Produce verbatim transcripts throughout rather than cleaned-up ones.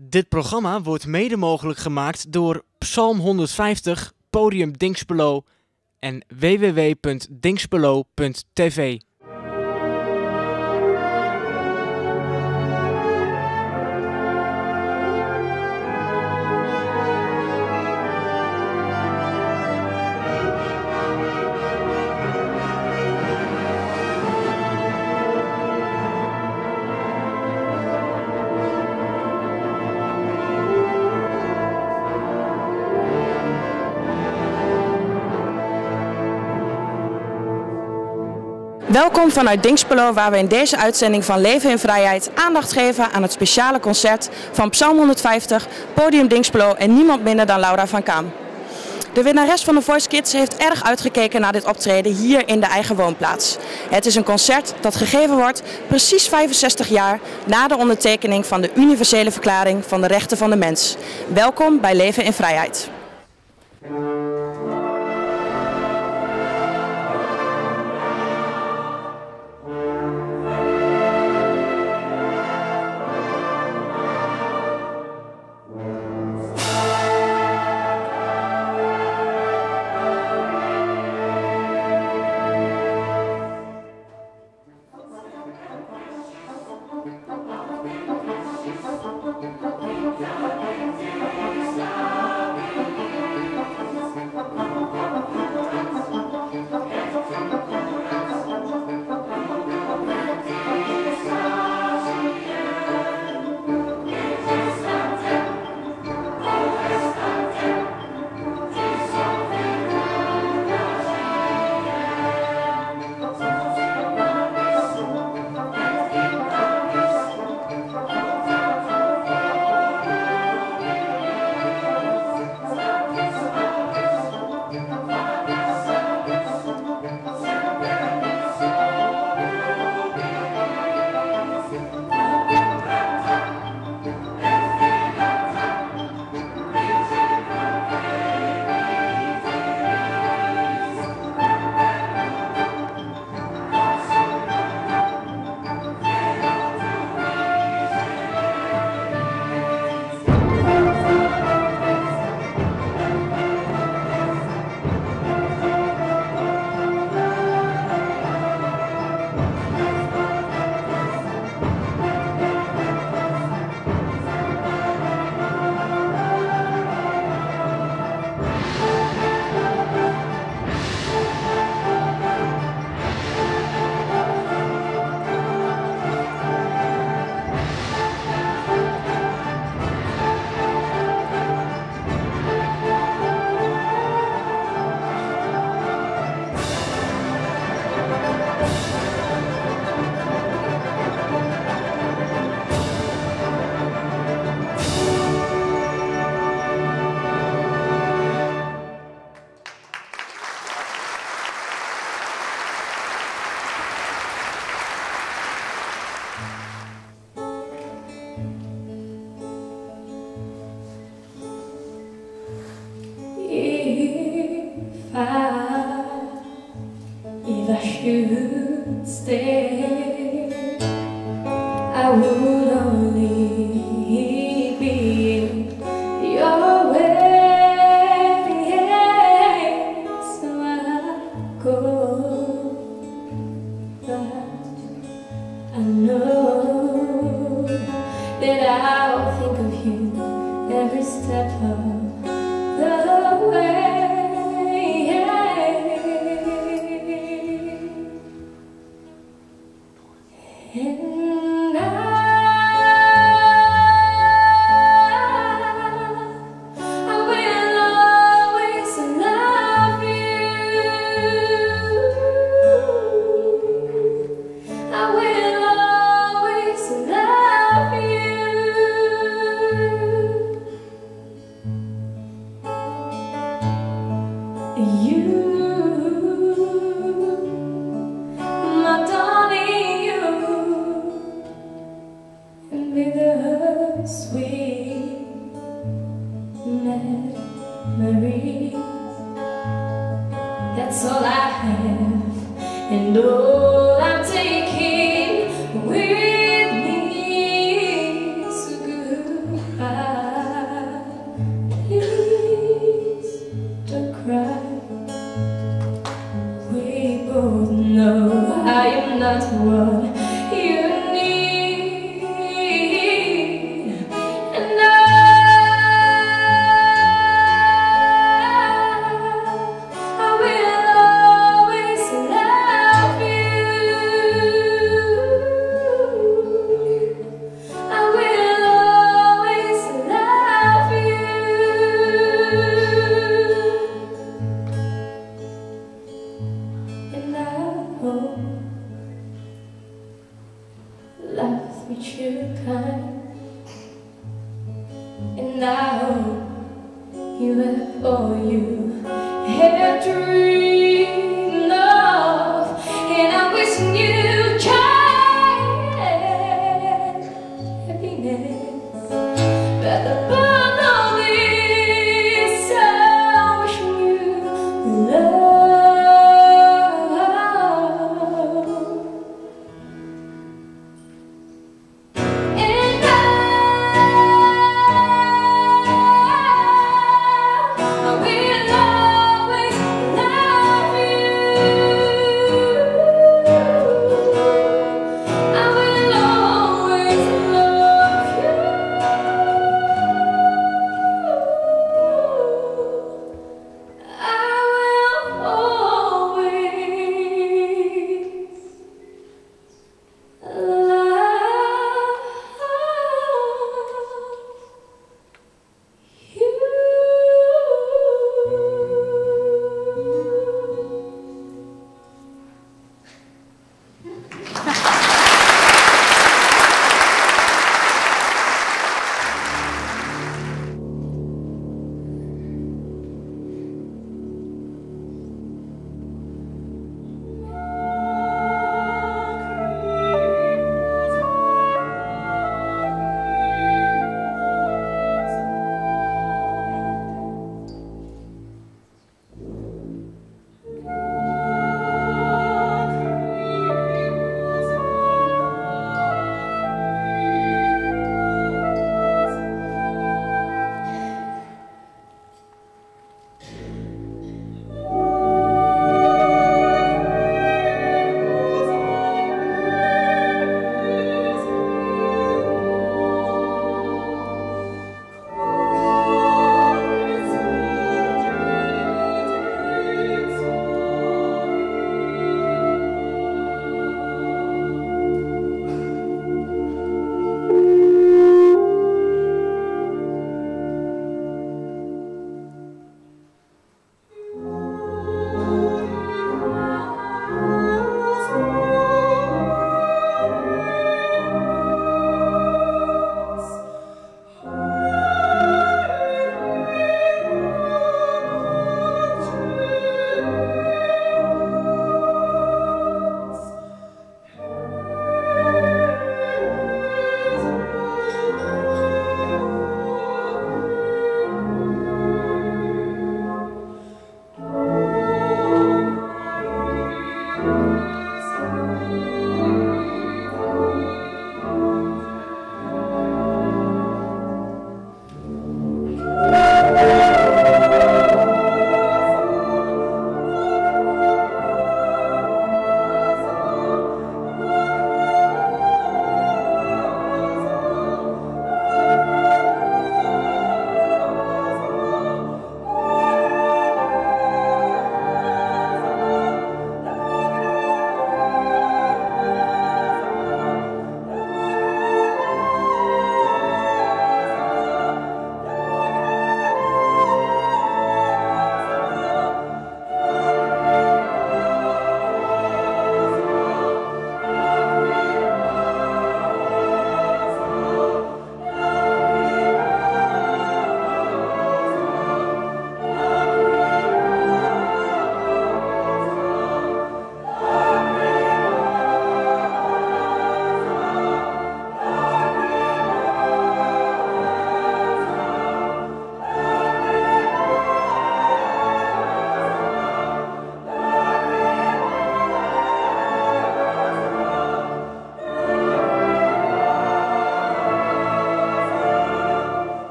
Dit programma wordt mede mogelijk gemaakt door Psalm honderdvijftig, Podium Dinxperlo en w w w punt dinxperlo punt t v. Welkom vanuit Dinxperlo, waar we in deze uitzending van Leven in Vrijheid aandacht geven aan het speciale concert van Psalm honderdvijftig, Podium Dinxperlo en niemand minder dan Laura van Kaam. De winnares van de Voice Kids heeft erg uitgekeken naar dit optreden hier in de eigen woonplaats. Het is een concert dat gegeven wordt precies vijfenzestig jaar na de ondertekening van de Universele Verklaring van de Rechten van de Mens. Welkom bij Leven in Vrijheid. That's all I have, and all I'm taking with me. So goodbye. and I hope you have all you have dreamed of, and I'm wishing you joy and happiness. But above all this, I'm wishing you love. And I, I will always love you. I will always love you.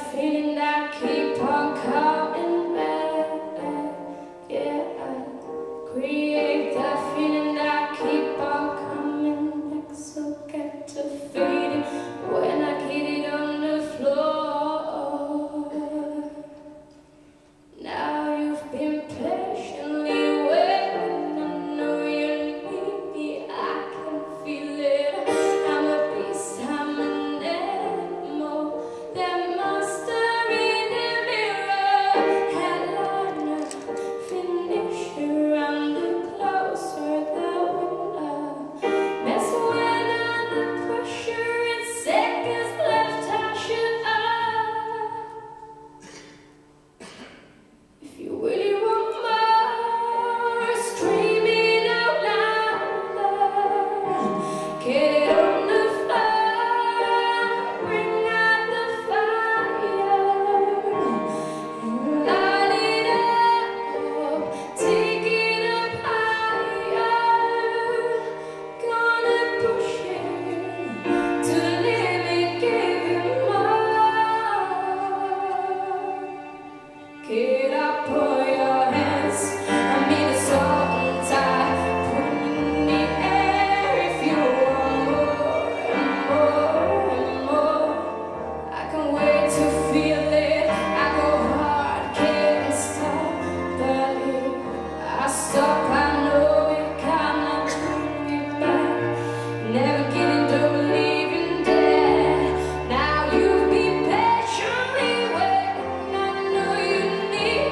feeling that keep on coming back. Yeah, I create that feeling that keep on coming back. So get to feeling when I get it on the floor. Now you've been patiently waiting. I know you need me. I can feel it. I'm a beast. I'm an animal. That monster in the mirror. Headliner, finisher. I'm the closer the winner. That's when under pressure. It's seconds left. I should up. If you really want more, screaming out louder. Get it on the floor, bring out the fire, and light it up, take it up higher. Gonna push it to the limit, give you more. Get up, put your hands. I mean the songs I put in the air. If you want more and more and more, I can't wait to feel it. I go hard, can't stop the lead. I stop, I know it cannot bring me back. Never getting to believing that. Now you've been patiently waiting. I know you need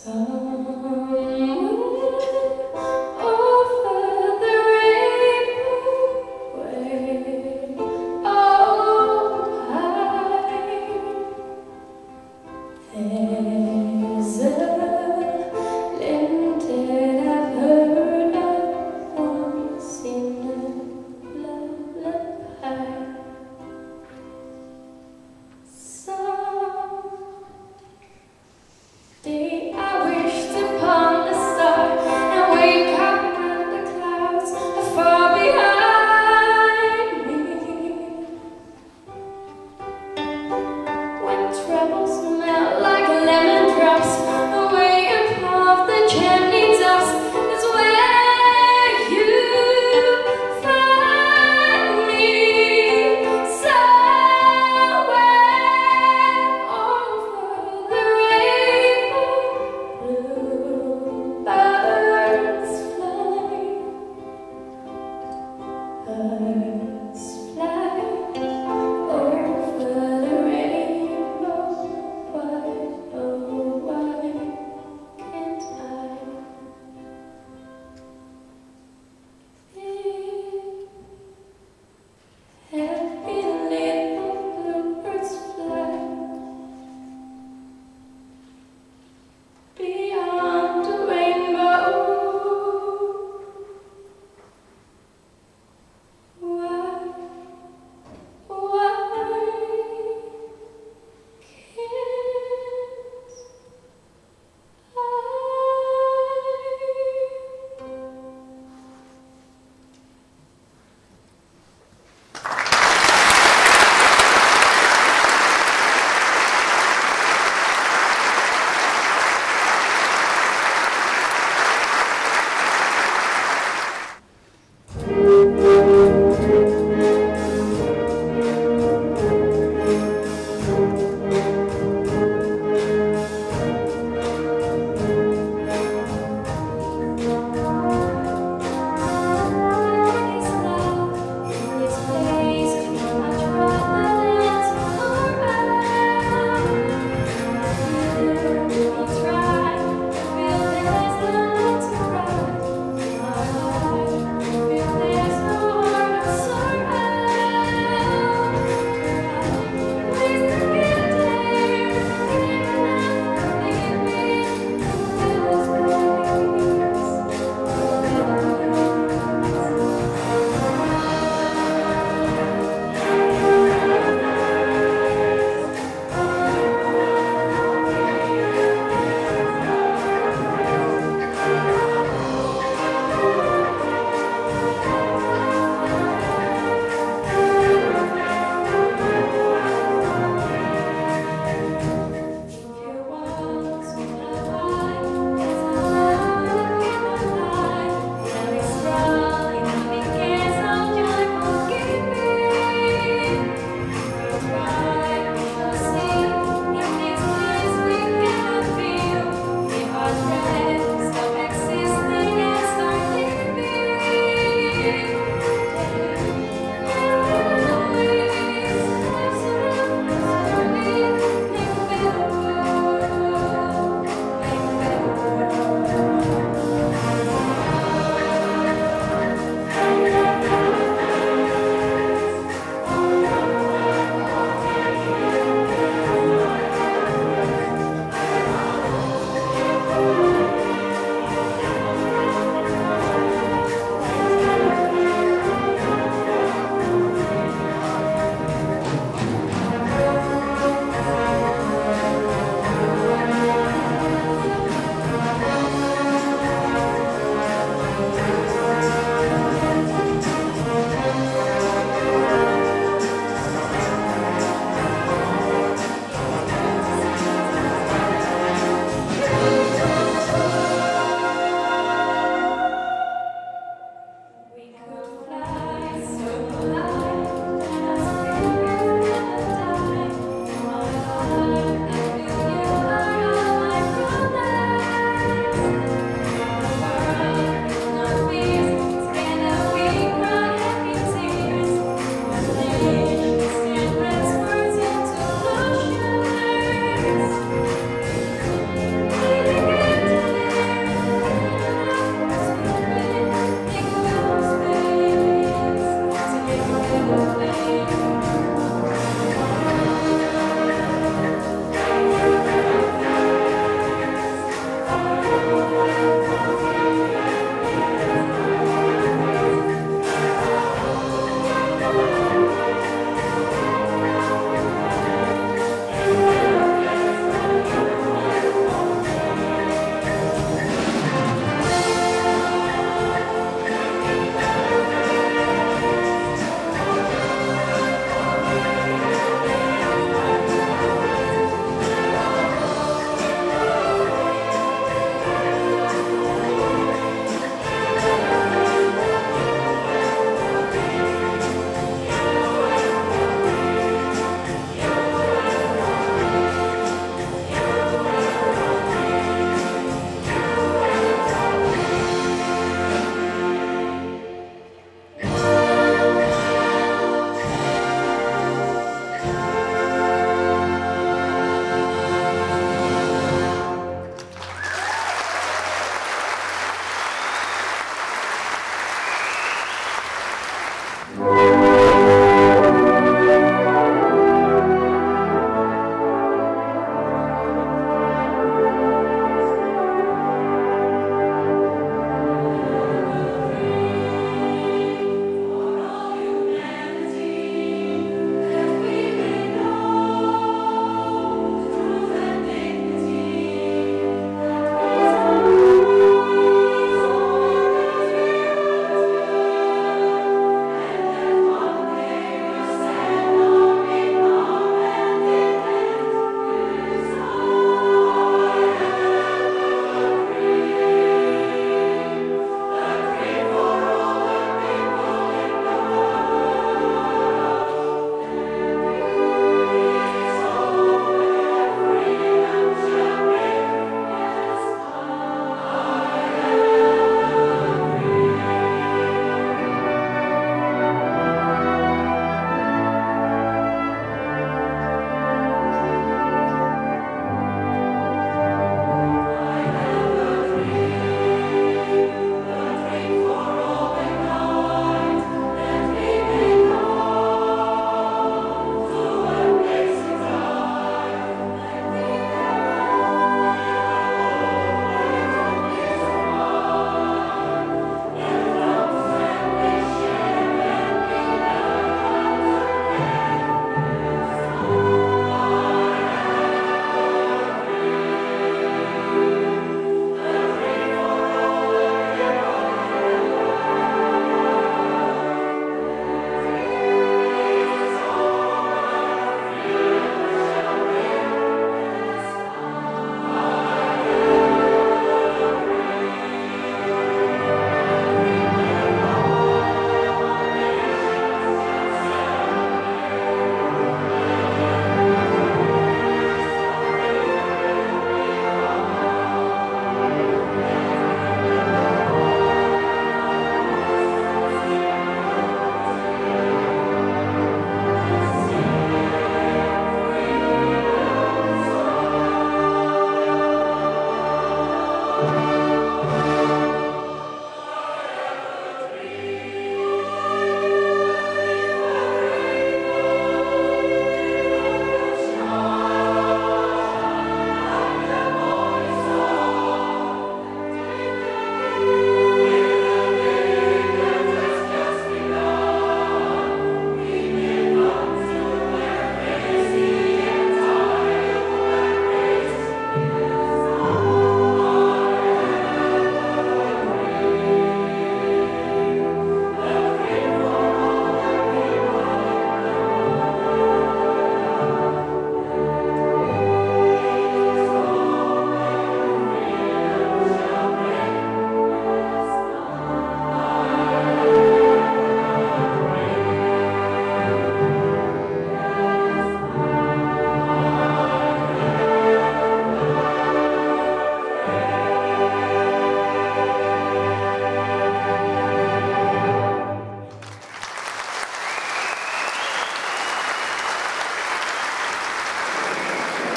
Somewhere over the rainbow.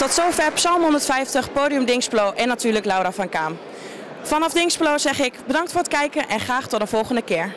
Tot zover Psalm honderdvijftig, Podium Dinxperlo en natuurlijk Laura van Kaam. Vanaf Dinxperlo zeg ik bedankt voor het kijken en graag tot de volgende keer.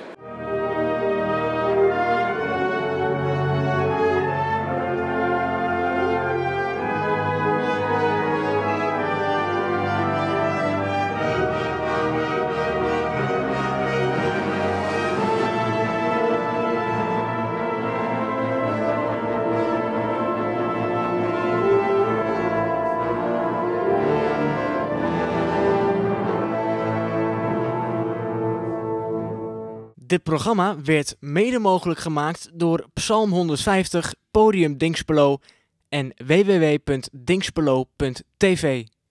Dit programma werd mede mogelijk gemaakt door Psalm honderdvijftig, Podium Dinxperlo en w w w punt dinxperlo punt t v.